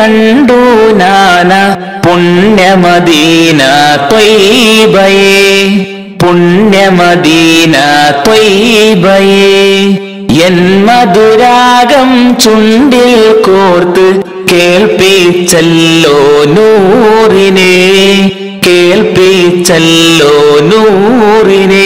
കണ്ടു നാന പുണ്യമദീന ത്വയ്ബയെ പുണ്യമദീന ത്വയ്ബയെ എൻ മധുരാഗം ചുണ്ടിൽ കോർത്ത് കേൾപ്പിച്ചല്ലോ നൂറിനെ കേൾപ്പിച്ചല്ലോ നൂറിനെ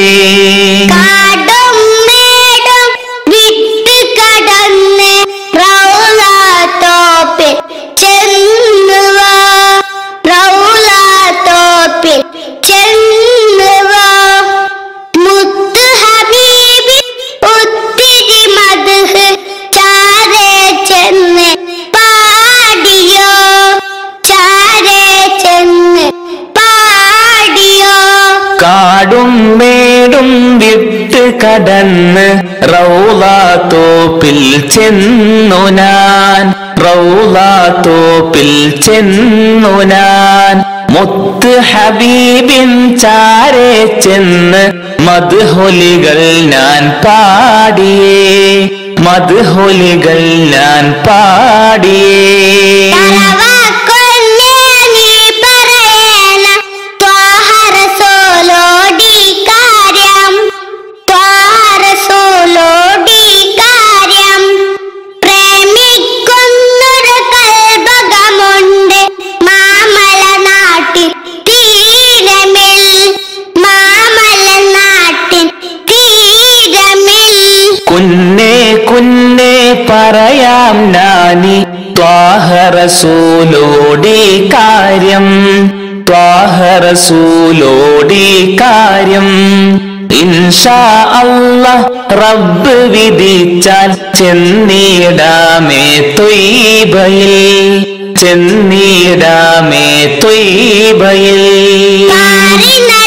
കാടും മേടും വിട്ട് കടന്ന് റൗളാ തോപ്പിൽ ചെന്നു ഞാൻ റൗളാ തോപ്പിൽ ചെന്നു ഞാൻ മുത്ത് ഹബീബിൻ ചാരെ ചെന്ന് മദ്ഹുലികൾ ഞാൻ പാടിയേ മദ്ഹുലികൾ ഞാൻ പാടിയേ കുന്നേ കുന്നേ പറയാം നാനി ത്വാഹ റസൂലോടി കാര്യം ത്വാഹ റസൂലോടി കാര്യം ഇൻഷാ അല്ലാഹ് റബ്ബ് വിധിച്ചാൽ ചെന്നിടാമേ ത്വയ്ബയിൽ ചെന്നിടാമേ ത്വയ്ബയിൽ